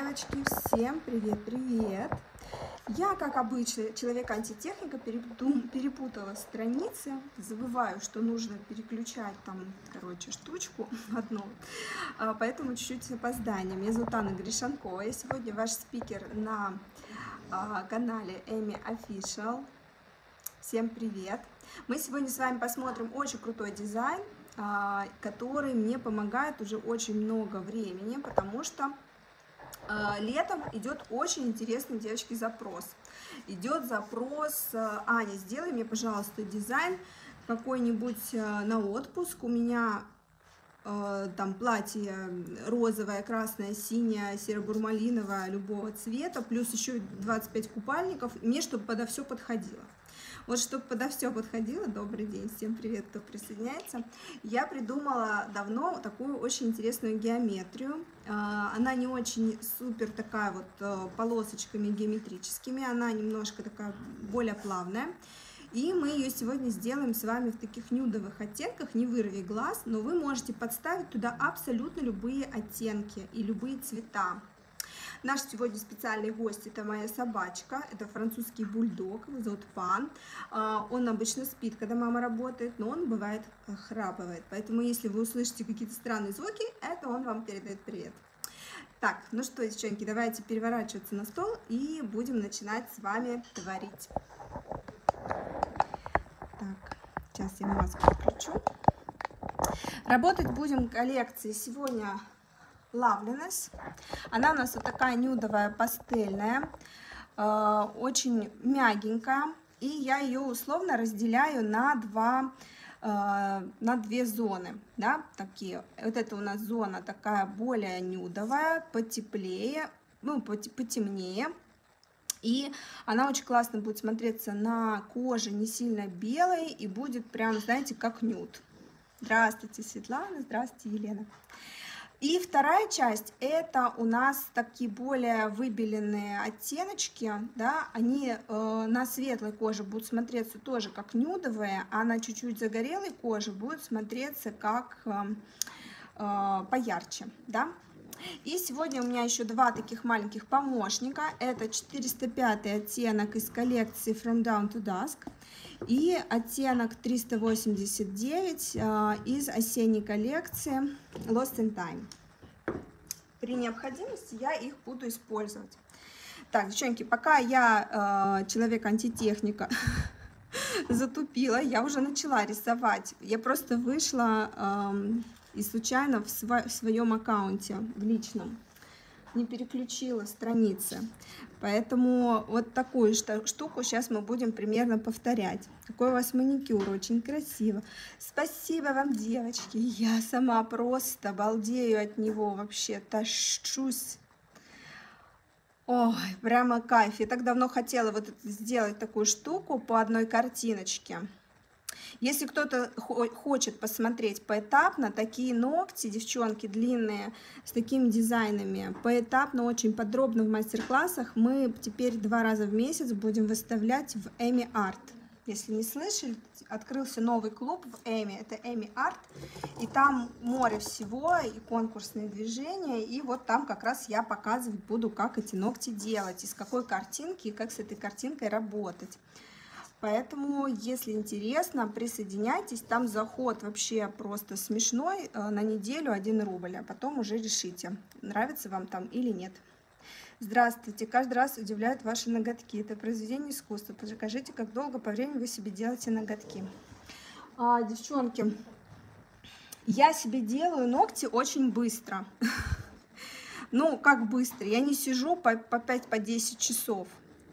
девочки, всем привет! Я, как обычно, человек-антитехника, перепутала страницы, забываю, что нужно переключать там, штучку одну, поэтому чуть-чуть с опозданием. Меня зовут Анна Гришанкова, я сегодня ваш спикер на канале Amy Official. Всем привет! Мы сегодня с вами посмотрим очень крутой дизайн, который мне помогает уже очень много времени, потому что летом идет очень интересный, девочки, запрос. Идет запрос: Аня, сделай мне, пожалуйста, дизайн какой-нибудь на отпуск. У меня там платье розовое, красное, синее, серо-бурмалиновое, любого цвета, плюс еще 25 купальников, и мне, чтобы подо все подходило. Вот чтобы подо все подходило, добрый день, всем привет, кто присоединяется, я придумала давно такую очень интересную геометрию. Она не очень супер такая вот полосочками геометрическими, она немножко такая более плавная. И мы ее сегодня сделаем с вами в таких нюдовых оттенках, не вырви глаз, но вы можете подставить туда абсолютно любые оттенки и любые цвета. Наш сегодня специальный гость — это моя собачка, это французский бульдог, его зовут Пан. Он обычно спит, когда мама работает, но он бывает храпывает. Поэтому если вы услышите какие-то странные звуки, это он вам передает привет. Так, ну что, девчонки, давайте переворачиваться на стол и будем начинать с вами творить. Так, сейчас я маску включу. Работать будем в коллекции сегодня Loveliness. Она у нас вот такая нюдовая, пастельная, очень мягенькая. И я ее условно разделяю на две зоны, да, такие. Вот это у нас зона такая более нюдовая, потеплее, ну, потемнее. И она очень классно будет смотреться на коже, не сильно белой, и будет прям, знаете, как нюд. Здравствуйте, Светлана, здравствуйте, Елена. И вторая часть — это у нас такие более выбеленные оттеночки, да, они на светлой коже будут смотреться тоже как нюдовые, а на чуть-чуть загорелой коже будут смотреться как поярче, да. И сегодня у меня еще два таких маленьких помощника. Это 405 оттенок из коллекции From Dawn to Dusk и оттенок 389 из осенней коллекции Lost in Time. При необходимости я их буду использовать. Так, девчонки, пока я человек-антитехника затупила, я уже начала рисовать. Я просто вышла и случайно в своем аккаунте, в личном, не переключила страницы. Поэтому вот такую штуку сейчас мы будем примерно повторять. Какой у вас маникюр, очень красиво. Спасибо вам, девочки. Я сама просто балдею от него, вообще тащусь. Ой, прямо кайф. Я так давно хотела вот сделать такую штуку по одной картиночке. Если кто-то хочет посмотреть поэтапно, такие ногти, девчонки, длинные, с такими дизайнами, поэтапно, очень подробно в мастер-классах мы теперь 2 раза в месяц будем выставлять в Amy Art. Если не слышали, открылся новый клуб в Amy, это Amy Art, и там море всего, и конкурсные движения, и вот там как раз я показывать буду, как эти ногти делать, из какой картинки, и как с этой картинкой работать. Поэтому, если интересно, присоединяйтесь, там заход вообще просто смешной, на неделю 1 рубль, а потом уже решите, нравится вам там или нет. Здравствуйте, каждый раз удивляют ваши ноготки, это произведение искусства, покажите, как долго по времени вы себе делаете ноготки. Девчонки, я себе делаю ногти очень быстро, ну, как быстро, я не сижу по 5-10 часов.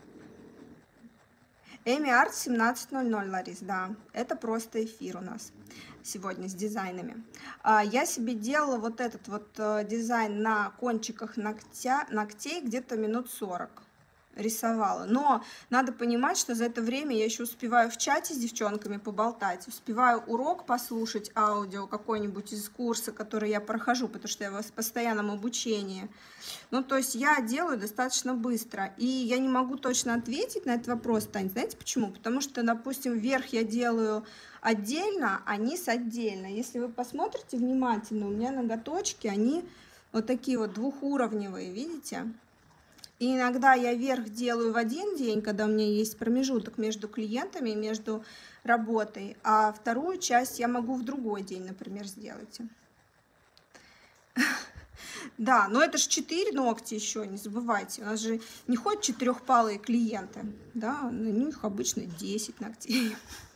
Amy Art 17:00, Ларис, да, это просто эфир у нас сегодня с дизайнами. Я себе делала вот этот вот дизайн на кончиках ногтей где-то минут 40 рисовала. Но надо понимать, что за это время я еще успеваю в чате с девчонками поболтать, успеваю урок послушать, аудио какой-нибудь из курса, который я прохожу, потому что я в постоянном обучении. Ну, то есть я делаю достаточно быстро. И я не могу точно ответить на этот вопрос, Тань. Знаете почему? Потому что, допустим, вверх я делаю отдельно, а низ отдельно. Если вы посмотрите внимательно, у меня ноготочки, они Вот такие вот двухуровневые, видите? И иногда я верх делаю в один день, когда у меня есть промежуток между клиентами, между работой, а вторую часть я могу в другой день, например, сделать. Да, но это же 4 ногти еще, не забывайте. У нас же не ходят четырехпалые клиенты, да, на них обычно 10 ногтей.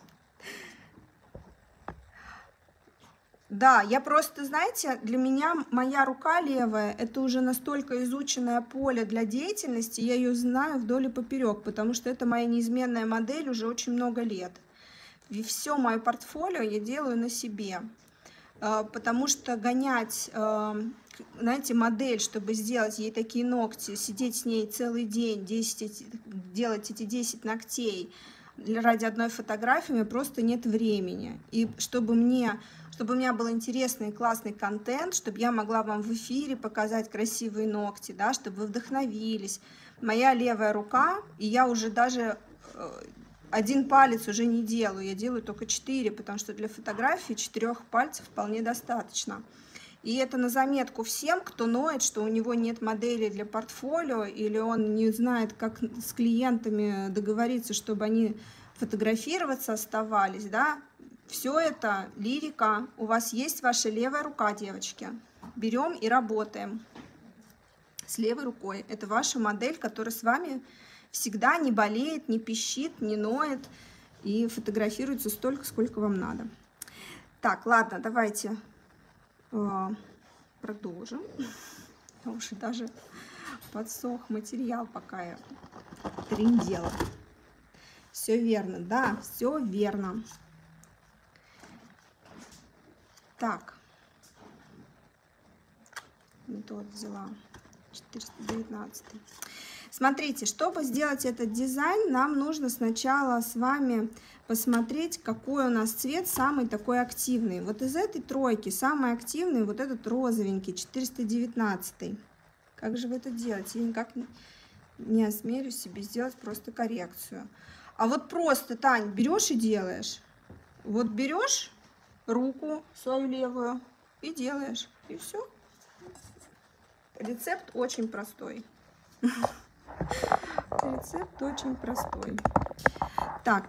Да, я просто, знаете, для меня моя рука левая, это уже настолько изученное поле для деятельности, я ее знаю вдоль и поперек, потому что это моя неизменная модель уже очень много лет. И все мое портфолио я делаю на себе, потому что гонять, знаете, модель, чтобы сделать ей такие ногти, сидеть с ней целый день, делать эти 10 ногтей ради одной фотографии, у меня просто нет времени. И чтобы у меня был интересный и классный контент, чтобы я могла вам в эфире показать красивые ногти, да, чтобы вы вдохновились. Моя левая рука, и я уже даже один палец уже не делаю, я делаю только 4, потому что для фотографии 4 пальцев вполне достаточно. И это на заметку всем, кто ноет, что у него нет модели для портфолио, или он не знает, как с клиентами договориться, чтобы они фотографироваться оставались, да. Все это лирика. У вас есть ваша левая рука, девочки. Берем и работаем с левой рукой. Это ваша модель, которая с вами всегда не болеет, не пищит, не ноет и фотографируется столько, сколько вам надо. Так, ладно, давайте продолжим. Уже даже подсох материал, пока я трындела. Все верно, да, все верно. Так, не тот взяла, 419. Смотрите, чтобы сделать этот дизайн, нам нужно сначала с вами посмотреть, какой у нас цвет самый такой активный. Вот из этой тройки самый активный вот этот розовенький, 419. Как же вы это делаете? Я никак не осмелюсь себе сделать просто коррекцию. А вот просто, Тань, берешь и делаешь. Вот берешь руку свою левую и делаешь. И все. Рецепт очень простой. Рецепт очень простой. Так,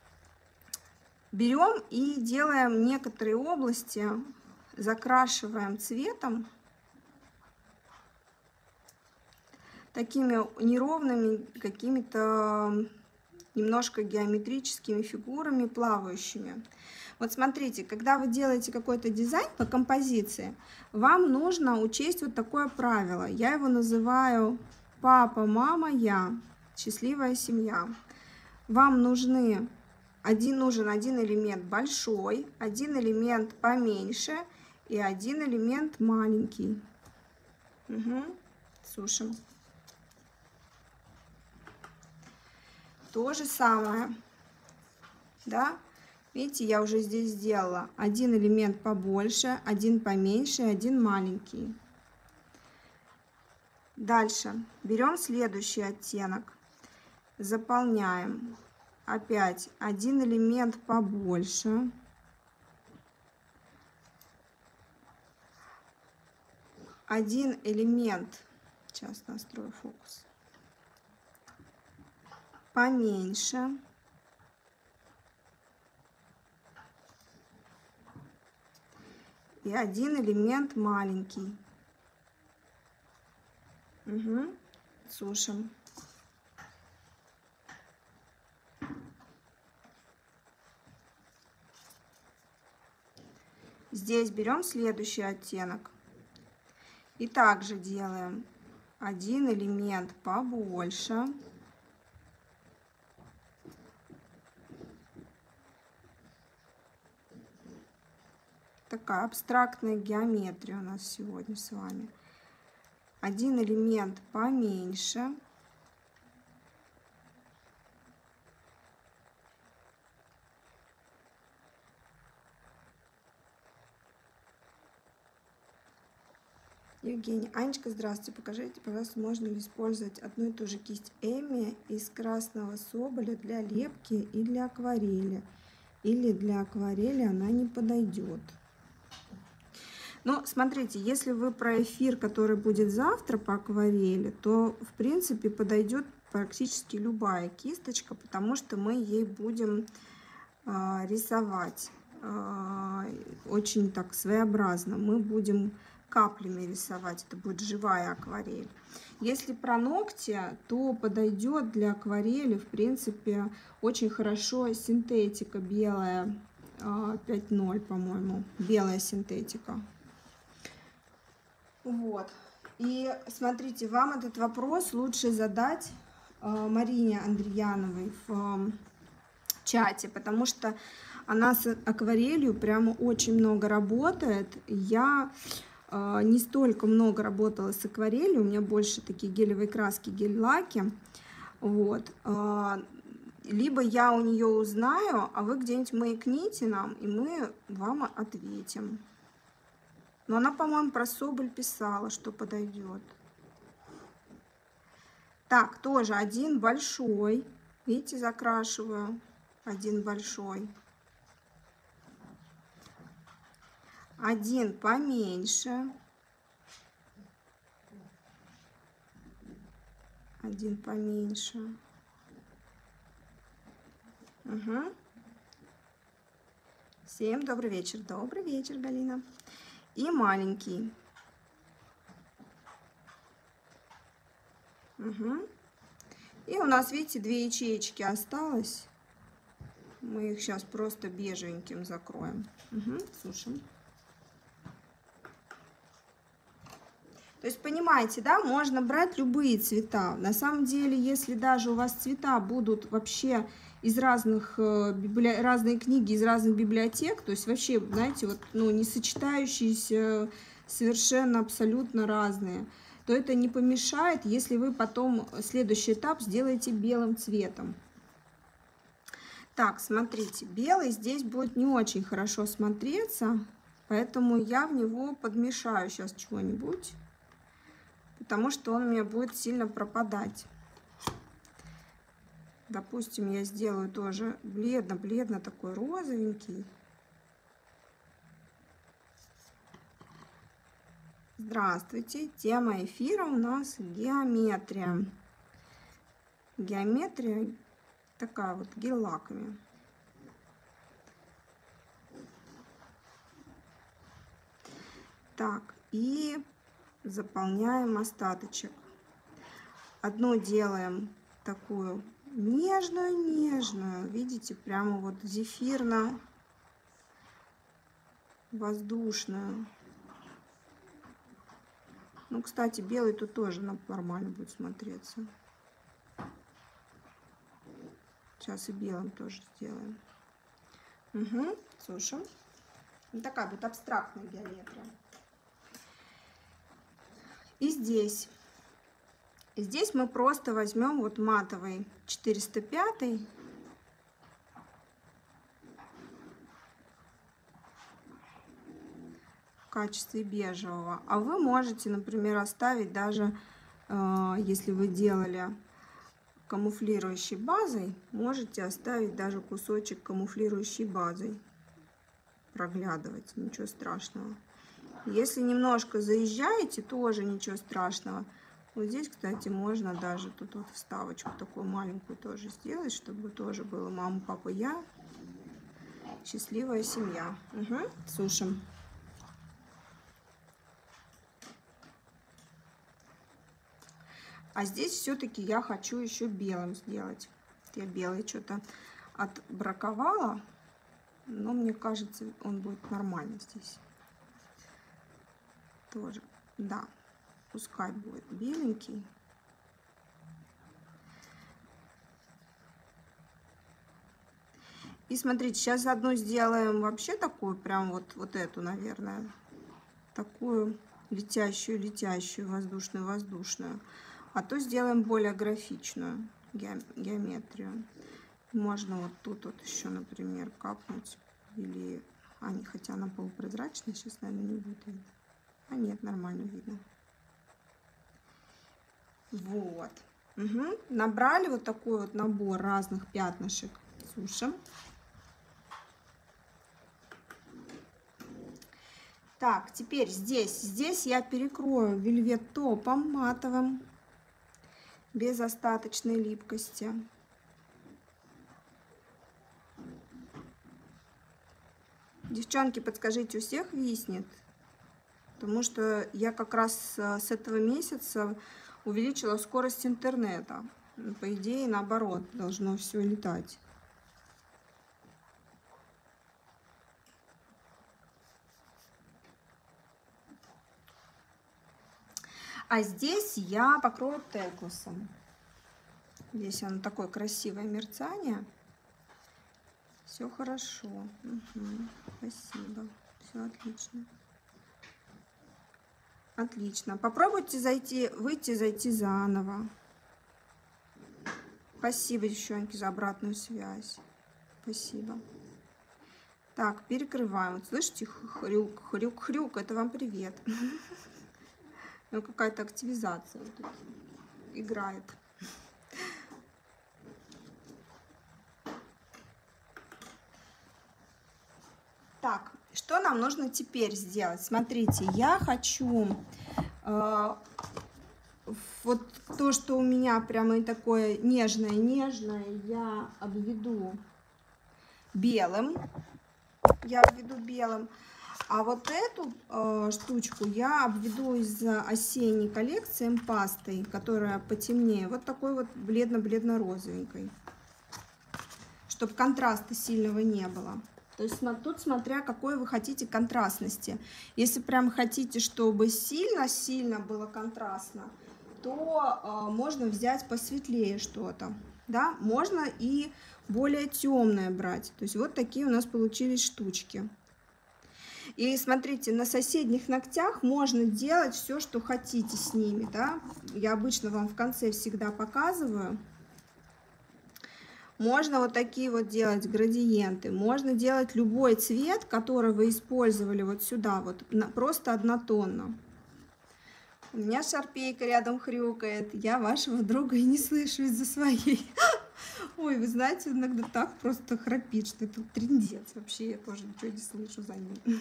берем и делаем некоторые области, закрашиваем цветом, такими неровными, какими-то немножко геометрическими фигурами, плавающими. Вот смотрите, когда вы делаете какой-то дизайн по композиции, вам нужно учесть вот такое правило. Я его называю папа, мама, я. Счастливая семья. Вам нужен один элемент большой, один элемент поменьше и один элемент маленький. Угу. Сушим. То же самое. Да? Видите, я уже здесь сделала один элемент побольше, один поменьше, один маленький. Дальше берем следующий оттенок, заполняем. Опять один элемент побольше, один элемент, сейчас настрою фокус, поменьше. И один элемент маленький. Угу. Сушим. Здесь берем следующий оттенок. И также делаем один элемент побольше. Такая абстрактная геометрия у нас сегодня с вами. Один элемент поменьше. Евгения, Анечка, здравствуйте. Покажите, пожалуйста, можно ли использовать одну и ту же кисть Эми из красного соболя для лепки и для акварели? Или для акварели она не подойдет? Но смотрите, если вы про эфир, который будет завтра по акварели, то в принципе подойдет практически любая кисточка, потому что мы ей будем рисовать очень так своеобразно. Мы будем каплями рисовать, это будет живая акварель. Если про ногти, то подойдет для акварели, в принципе, очень хорошо синтетика белая, 5.0, по-моему, белая синтетика. Вот. И смотрите, вам этот вопрос лучше задать Марине Андреяновой в чате, потому что она с акварелью прямо очень много работает. Я не столько много работала с акварелью, у меня больше такие гелевые краски, гель-лаки. Вот. Либо я у нее узнаю, а вы где-нибудь маякните нам, и мы вам ответим. Но она, по-моему, про соболь писала, что подойдет. Так, тоже один большой. Видите, закрашиваю. Один большой. Один поменьше. Один поменьше. Угу. Всем добрый вечер. Добрый вечер, Галина. И маленький. Угу. И у нас, видите, 2 ячеечки осталось. Мы их сейчас просто бежевеньким закроем. Угу. Сушим. То есть, понимаете, да, можно брать любые цвета. На самом деле, если даже у вас цвета будут вообще из разных, разные книги из разных библиотек, то есть вообще, знаете, вот, ну, не сочетающиеся, совершенно абсолютно разные, то это не помешает, если вы потом следующий этап сделаете белым цветом. Так, смотрите, белый здесь будет не очень хорошо смотреться, поэтому я в него подмешаю сейчас чего-нибудь, потому что он у меня будет сильно пропадать. Допустим, я сделаю тоже бледно-бледно такой розовенький. Здравствуйте! Тема эфира у нас геометрия. Геометрия такая вот гель-лаками. Так, и заполняем остаточек. Одну делаем такую нежную, видите, прямо вот зефирно-воздушную. Ну, кстати, белый тут тоже нормально будет смотреться. Сейчас и белым тоже сделаем. Угу, сушим. Вот такая вот абстрактная геометрия. И здесь мы просто возьмем вот матовый 405 в качестве бежевого. А вы можете, например, оставить даже, если вы делали камуфлирующей базой, можете оставить даже кусочек камуфлирующей базой. Проглядывать, ничего страшного. Если немножко заезжаете, тоже ничего страшного. Вот здесь, кстати, можно даже тут вот вставочку такую маленькую тоже сделать, чтобы тоже было мама, папа, я. Счастливая семья. Угу. Сушим. А здесь все-таки я хочу еще белым сделать. Я белый что-то отбраковала, но мне кажется, он будет нормально здесь. Тоже, да, пускай будет беленький. И смотрите, сейчас одну сделаем вообще такую, прям вот эту, наверное, такую летящую, воздушную. А то сделаем более графичную геометрию. Можно вот тут вот еще, например, капнуть. Или, хотя она полупрозрачная, сейчас, наверное, не будет видно. А нет, нормально видно. Вот. Угу. Набрали вот такой вот набор разных пятнышек. Сушим. Так, теперь здесь я перекрою вельвет топом матовым, без остаточной липкости. Девчонки, подскажите, у всех виснет? Потому что я как раз с этого месяца увеличила скорость интернета. По идее, наоборот, должно все летать. А здесь я покрою текласом. Здесь оно такое красивое мерцание. Все хорошо. Угу. Спасибо. Все отлично. Отлично. Попробуйте выйти, зайти заново. Спасибо, девчонки, за обратную связь. Спасибо. Так, перекрываем. Вот слышите, хрюк, хрюк, хрюк. Это вам привет. Ну, какая-то активизация тут играет. Так, что нам нужно теперь сделать? Смотрите, я хочу вот то, что у меня прямо такое нежное, я обведу белым. А вот эту штучку я обведу из осенней коллекции пастой, которая потемнее, вот такой вот бледно-бледно-розовенькой, чтобы контраста сильного не было. То есть тут смотря какой вы хотите контрастности. Если прям хотите, чтобы сильно-сильно было контрастно, то можно взять посветлее что-то. Да? Можно и более темное брать. То есть вот такие у нас получились штучки. И смотрите, на соседних ногтях можно делать все, что хотите с ними. Да? Я обычно вам в конце всегда показываю. Можно вот такие вот делать градиенты. Можно делать любой цвет, который вы использовали вот сюда, вот просто однотонно. У меня шарпейка рядом хрюкает. Я вашего друга и не слышу из-за своей. Ой, вы знаете, иногда так просто храпит, что это трындец. Вообще я тоже ничего не слышу за ним.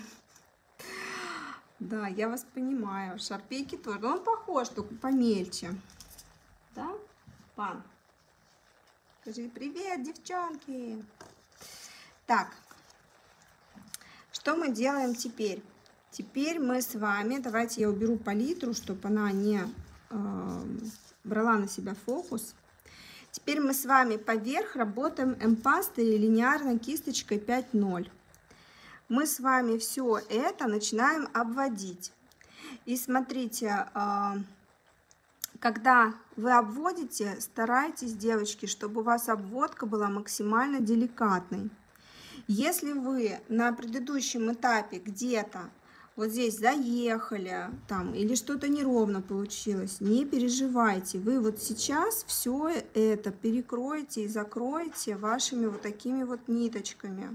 Да, я вас понимаю. Шарпейки тоже. Он похож, только помельче. Да, пан? Скажи привет, девчонки. Так, что мы делаем теперь? Теперь мы с вами, давайте я уберу палитру, чтобы она не брала на себя фокус. Теперь мы с вами поверх работаем эмпастой или линейной кисточкой 5.0. Мы с вами все это начинаем обводить. И смотрите, когда вы обводите, старайтесь, девочки, чтобы у вас обводка была максимально деликатной. Если вы на предыдущем этапе где-то вот здесь заехали, там, или что-то неровно получилось, не переживайте. Вы вот сейчас все это перекроете и закроете вашими вот такими вот ниточками.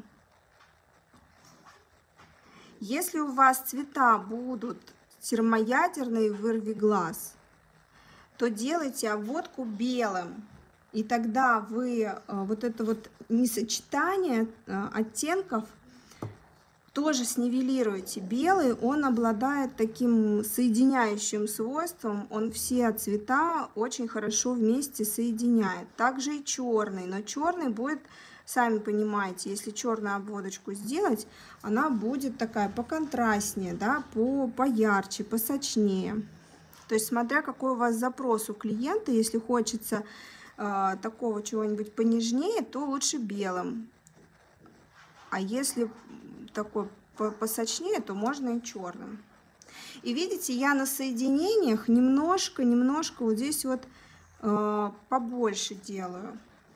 Если у вас цвета будут термоядерные, вырви глаз, то делайте обводку белым. И тогда вы вот это вот несочетание оттенков тоже снивелируете. Белый, он обладает таким соединяющим свойством, он все цвета очень хорошо вместе соединяет. Также и черный, но черный будет, сами понимаете, если черную обводочку сделать, она будет такая поконтрастнее, да, поярче, посочнее. То есть смотря какой у вас запрос у клиента, если хочется такого чего-нибудь понежнее, то лучше белым. А если такой посочнее, то можно и черным. И видите, я на соединениях немножко вот здесь вот побольше делаю.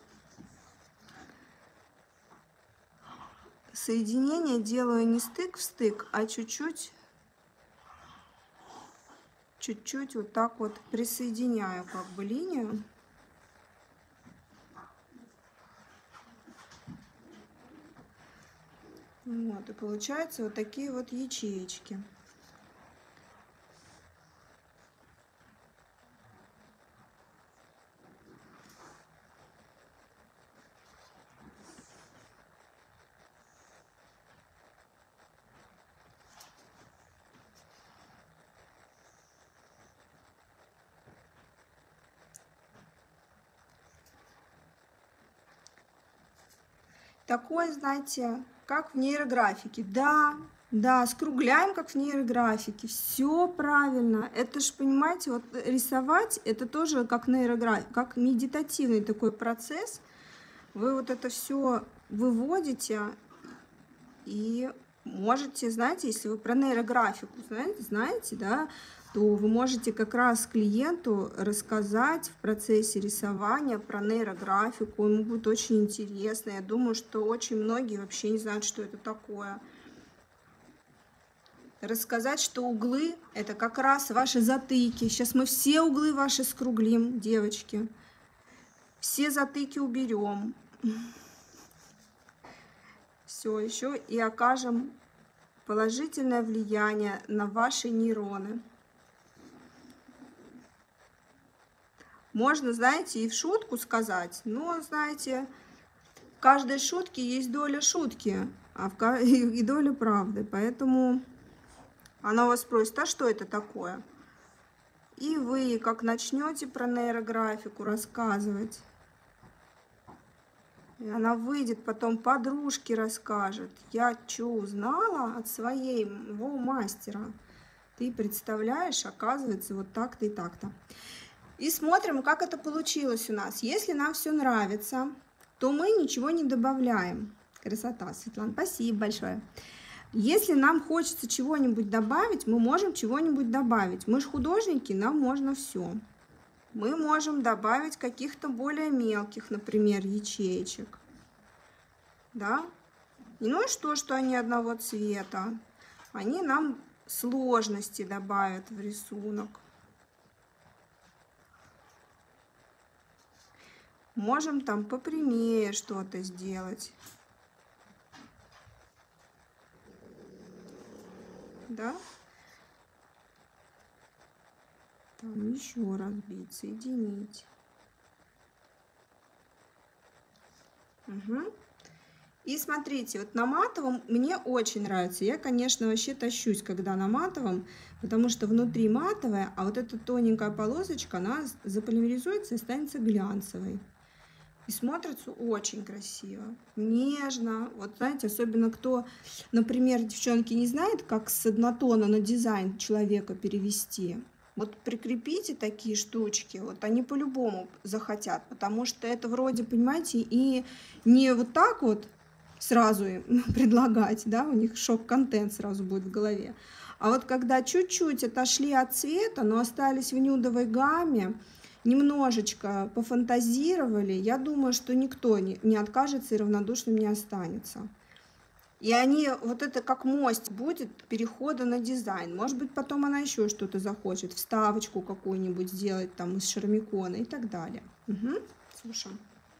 Соединение делаю не стык в стык, а чуть-чуть вот так вот присоединяю как бы линию. Вот, и получаются вот такие вот ячеечки. такой, знаете, как в нейрографике. Да, да, скругляем, как в нейрографике. Все правильно. Это ж, понимаете, вот рисовать, это тоже как нейрография, как медитативный такой процесс. Вы вот это все выводите и можете, знаете, если вы про нейрографику знаете, да, то вы можете как раз клиенту рассказать в процессе рисования про нейрографику. Ему будет очень интересно. Я думаю, что очень многие вообще не знают, что это такое. Рассказать, что углы — это как раз ваши затыки. Сейчас мы все углы ваши скруглим, девочки. Все затыки уберем. Все, еще и окажем положительное влияние на ваши нейроны. Можно, знаете, и в шутку сказать, но, знаете, в каждой шутке есть доля шутки, и доля правды. Поэтому она вас спросит, а что это такое? И вы, как начнете про нейрографику рассказывать, и она выйдет, потом подружке расскажет. Я что узнала от своего мастера? Ты представляешь, оказывается, вот так-то и так-то. И смотрим, как это получилось у нас. Если нам все нравится, то мы ничего не добавляем. Красота, Светлана, спасибо большое. Если нам хочется чего-нибудь добавить, мы можем чего-нибудь добавить. Мы же художники, нам можно все. Мы можем добавить каких-то более мелких, например, ячеечек. Да? Ну и что они одного цвета? Они нам сложности добавят в рисунок. Можем там попрямее что-то сделать. Да? Там еще разбить, соединить. Угу. И смотрите, вот на матовом мне очень нравится. Я, конечно, вообще тащусь, когда на матовом, потому что внутри матовая, а вот эта тоненькая полосочка, она заполимеризуется и останется глянцевой. И смотрится очень красиво, нежно. Вот знаете, особенно кто, например, девчонки, не знает, как с однотона на дизайн человека перевести. Вот прикрепите такие штучки, вот они по-любому захотят, потому что это вроде, понимаете, и не вот так вот сразу им предлагать, да, у них шок-контент сразу будет в голове. А вот когда чуть-чуть отошли от цвета, но остались в нюдовой гамме, немножечко пофантазировали, я думаю, что никто не откажется и равнодушным не останется. И они, вот это как мост будет перехода на дизайн. Может быть, потом она еще что-то захочет, вставочку какую-нибудь сделать там из шармикона и так далее. Угу. Слушаем.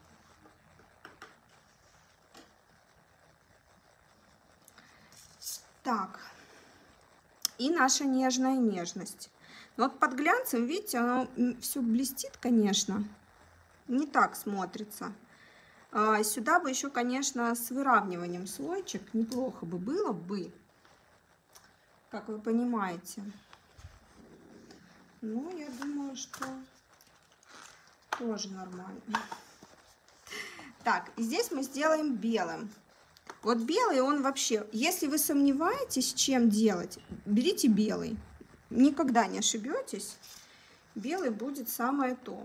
Так, и наша нежная нежность. Вот под глянцем, видите, оно все блестит, конечно, не так смотрится. Сюда бы еще, конечно, с выравниванием слойчик неплохо бы было бы, как вы понимаете. Ну, я думаю, что тоже нормально. Так, и здесь мы сделаем белым. Вот белый, он вообще, если вы сомневаетесь, чем делать, берите белый. Никогда не ошибетесь. Белый будет самое то.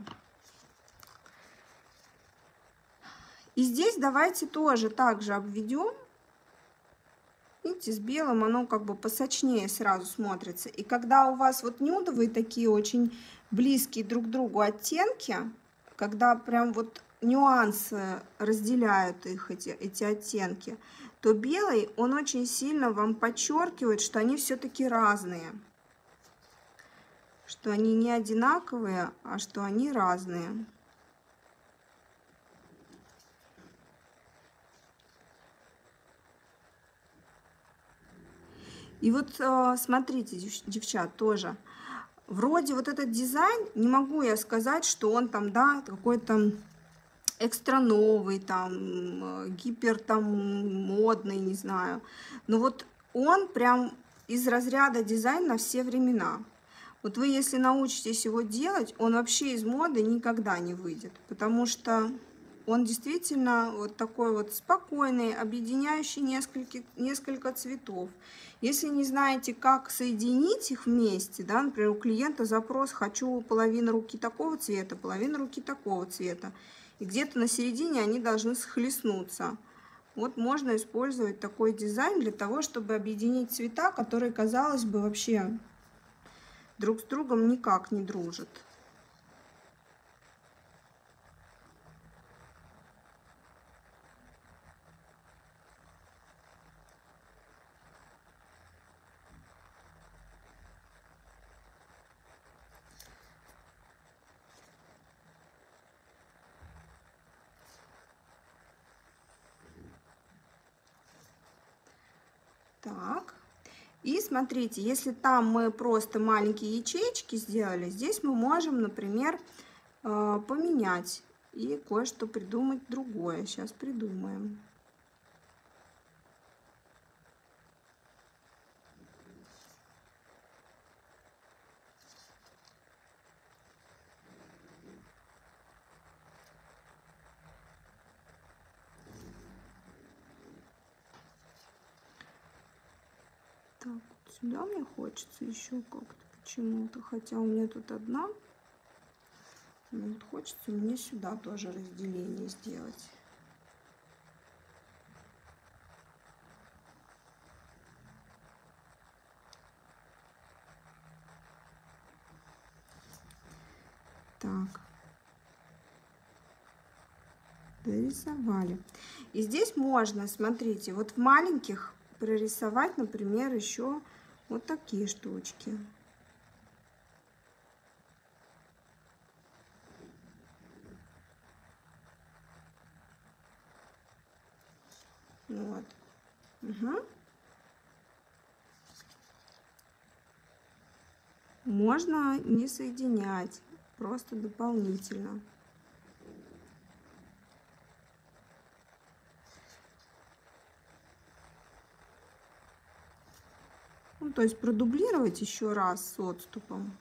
И здесь давайте тоже так же обведем. Видите, с белым оно как бы посочнее сразу смотрится. И когда у вас вот нюдовые такие очень близкие друг к другу оттенки, когда прям вот нюансы разделяют их, эти оттенки, то белый, он очень сильно вам подчеркивает, что они все-таки разные. Что они не одинаковые, а что они разные. И вот смотрите, девчат, тоже. Вроде вот этот дизайн, не могу я сказать, что он там, да, какой-то экстра новый, там, гипер там модный, не знаю. Но вот он прям из разряда дизайн на все времена. Вот вы, если научитесь его делать, он вообще из моды никогда не выйдет, потому что он действительно вот такой вот спокойный, объединяющий несколько цветов. Если не знаете, как соединить их вместе, да, например, у клиента запрос «хочу половину руки такого цвета, половину руки такого цвета», и где-то на середине они должны схлестнуться. Вот можно использовать такой дизайн для того, чтобы объединить цвета, которые, казалось бы, вообще друг с другом никак не дружат. Так, и смотрите, если там мы просто маленькие ячеечки сделали, здесь мы можем, например, поменять и кое-что придумать другое. Сейчас придумаем. Так, вот сюда мне хочется еще как-то почему-то, хотя у меня тут одна. Но вот хочется мне сюда тоже разделение сделать. Так. Дорисовали. И здесь можно, смотрите, вот в маленьких прорисовать, например, еще вот такие штучки. Вот. Угу. Можно не соединять, просто дополнительно. Ну, то есть продублировать еще раз с отступом.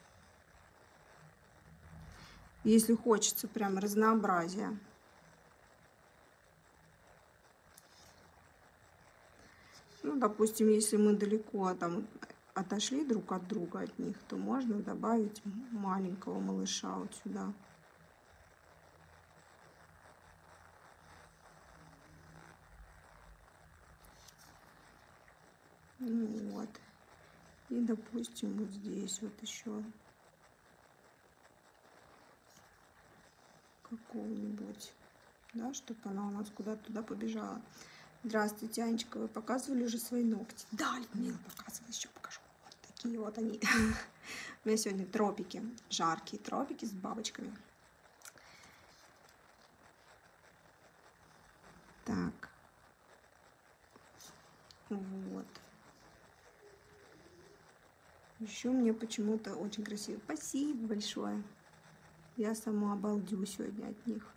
Если хочется прям разнообразия. Ну, допустим, если мы далеко там отошли друг от друга от них, то можно добавить маленького малыша вот сюда. Ну, вот. И, допустим, вот здесь вот еще какого-нибудь, да, чтобы она у нас куда-то туда побежала. Здравствуйте, Анечка, вы показывали уже свои ногти? Да, Людмила показывала, еще покажу. Вот такие вот они. У меня сегодня тропики, жаркие тропики с бабочками. Так. Вот. Еще мне почему-то очень красиво. Спасибо большое. Я сама обалдю сегодня от них.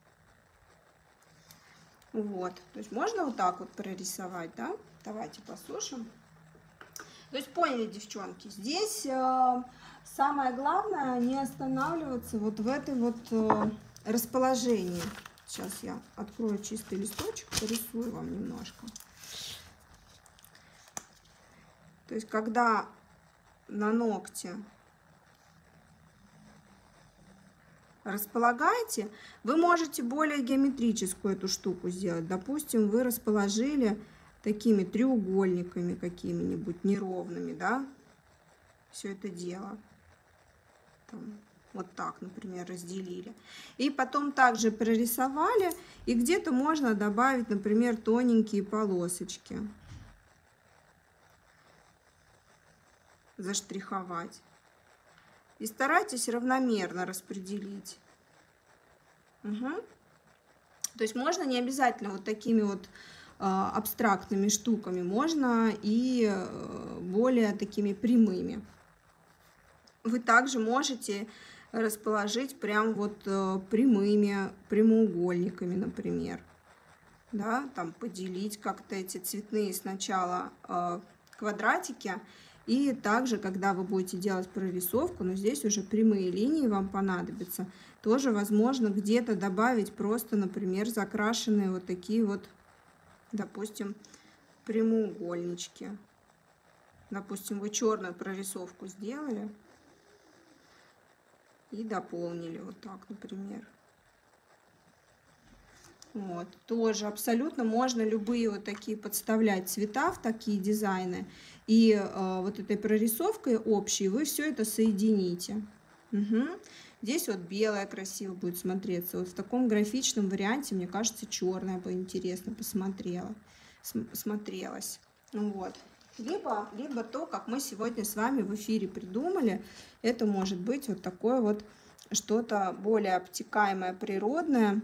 Вот. То есть можно вот так вот прорисовать, да? Давайте послушаем. То есть поняли, девчонки, здесь самое главное не останавливаться вот в этой вот расположении. Сейчас я открою чистый листочек, порисую вам немножко. То есть когда на ногте располагаете, вы можете более геометрическую эту штуку сделать. Допустим, вы расположили такими треугольниками какими-нибудь неровными, да, все это дело. Там, вот так, например, разделили. И потом также прорисовали, и где-то можно добавить, например, тоненькие полосочки. Заштриховать. И старайтесь равномерно распределить. Угу. То есть можно не обязательно вот такими вот абстрактными штуками, можно и более такими прямыми. Вы также можете расположить прям вот прямыми прямоугольниками, например. Да, там поделить как-то эти цветные сначала квадратики И также, когда вы будете делать прорисовку, но здесь уже прямые линии вам понадобятся, тоже возможно где-то добавить просто, например, закрашенные вот такие вот, допустим, прямоугольнички. Допустим, вы черную прорисовку сделали и дополнили вот так, например. Вот. Тоже абсолютно можно любые вот такие подставлять цвета в такие дизайны. И вот этой прорисовкой общей вы все это соедините. Угу. Здесь вот белое красиво будет смотреться. Вот в таком графичном варианте, мне кажется, черное бы интересно смотрелось. Вот. Либо то, как мы сегодня с вами в эфире придумали, это может быть вот такое вот что-то более обтекаемое, природное.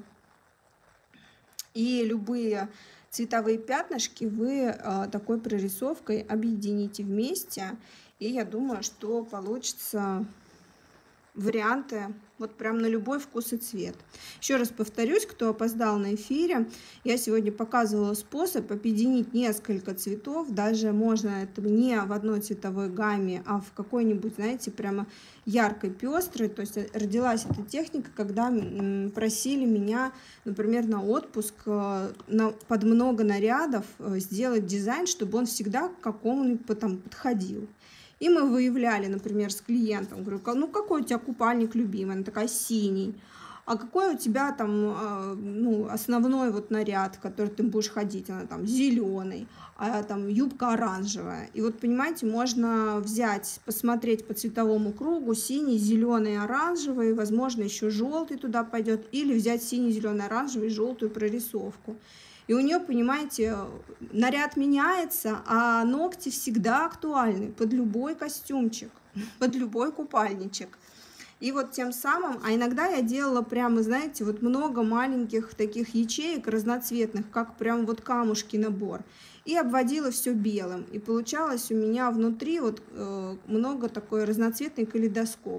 И любые цветовые пятнышки вы такой прорисовкой объедините вместе. И я думаю, что получится варианты вот прям на любой вкус и цвет. Еще раз повторюсь, кто опоздал на эфире, я сегодня показывала способ объединить несколько цветов, даже можно это не в одной цветовой гамме, а в какой-нибудь, знаете, прямо яркой, пестрой. То есть родилась эта техника, когда просили меня, например, на отпуск под много нарядов сделать дизайн, чтобы он всегда к какому-нибудь там подходил. И мы выявляли, например, с клиентом, говорю, ну какой у тебя купальник любимый? Она такая: синий. А какой у тебя там, ну, основной вот наряд, который ты будешь ходить? Она там: зеленый, а там юбка оранжевая. И вот, понимаете, можно взять, посмотреть по цветовому кругу: синий, зеленый, оранжевый, возможно, еще желтый туда пойдет, или взять синий, зеленый, оранжевый, желтую прорисовку. И у нее, понимаете, наряд меняется, а ногти всегда актуальны под любой костюмчик, под любой купальничек. И вот тем самым, а иногда я делала прямо, знаете, вот много маленьких таких ячеек разноцветных, как прям вот камушки набор, и обводила все белым. И получалось у меня внутри вот много такой разноцветный калейдоскоп.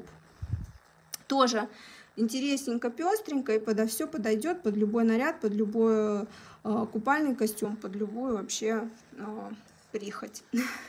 Тоже интересненько, пестренько, и подо все подойдет под любой наряд, под любой купальный костюм, под любую вообще прихоть.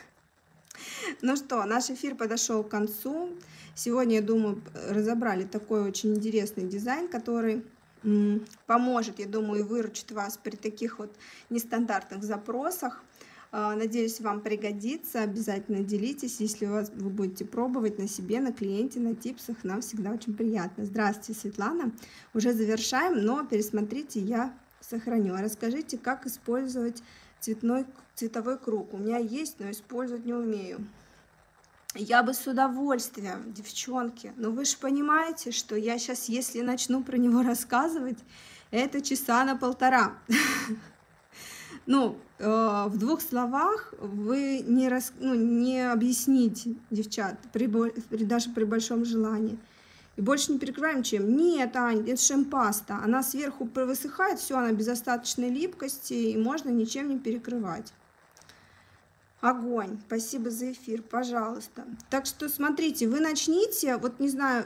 Ну что, наш эфир подошел к концу. Сегодня, я думаю, разобрали такой очень интересный дизайн, который поможет, я думаю, и выручит вас при таких вот нестандартных запросах. Надеюсь, вам пригодится. Обязательно делитесь, если вы будете пробовать на себе, на клиенте, на типсах. Нам всегда очень приятно. Здравствуйте, Светлана. Уже завершаем, но пересмотрите, я сохраню. Расскажите, как использовать цветовой круг. У меня есть, но использовать не умею. Я бы с удовольствием, девчонки. Но вы же понимаете, что я сейчас, если начну про него рассказывать, это часа на 1,5. Ну, в 2 словах вы не объясните, девчат, даже при большом желании. И больше не перекрываем чем. Нет, Ань, это шампаста. Она сверху высыхает, все, она без остаточной липкости, и можно ничем не перекрывать. Огонь. Спасибо за эфир, пожалуйста. Так что смотрите, вы начните, вот не знаю,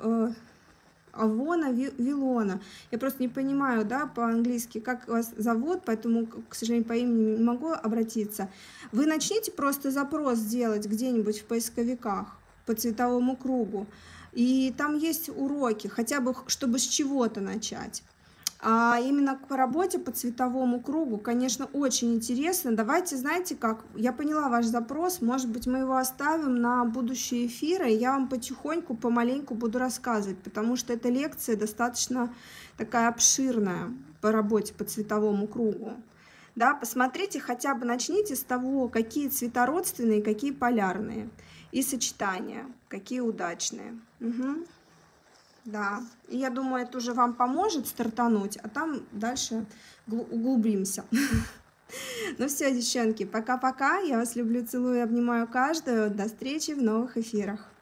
Авона, Вилона. Я просто не понимаю, да, по-английски, как вас зовут, поэтому, к сожалению, по имени не могу обратиться. Вы начните просто запрос делать где-нибудь в поисковиках по цветовому кругу. И там есть уроки, хотя бы, чтобы с чего-то начать. А именно по работе по цветовому кругу, конечно, очень интересно. Давайте, знаете как, я поняла ваш запрос, может быть, мы его оставим на будущие эфиры, и я вам потихоньку, помаленьку буду рассказывать, потому что эта лекция достаточно такая обширная по работе по цветовому кругу. Да, посмотрите, хотя бы начните с того, какие цвета родственные, какие полярные, и сочетания, какие удачные. Угу. Да, и я думаю, это уже вам поможет стартануть, а там дальше углубимся. Ну все, девчонки, пока-пока. Я вас люблю, целую и обнимаю каждую. До встречи в новых эфирах.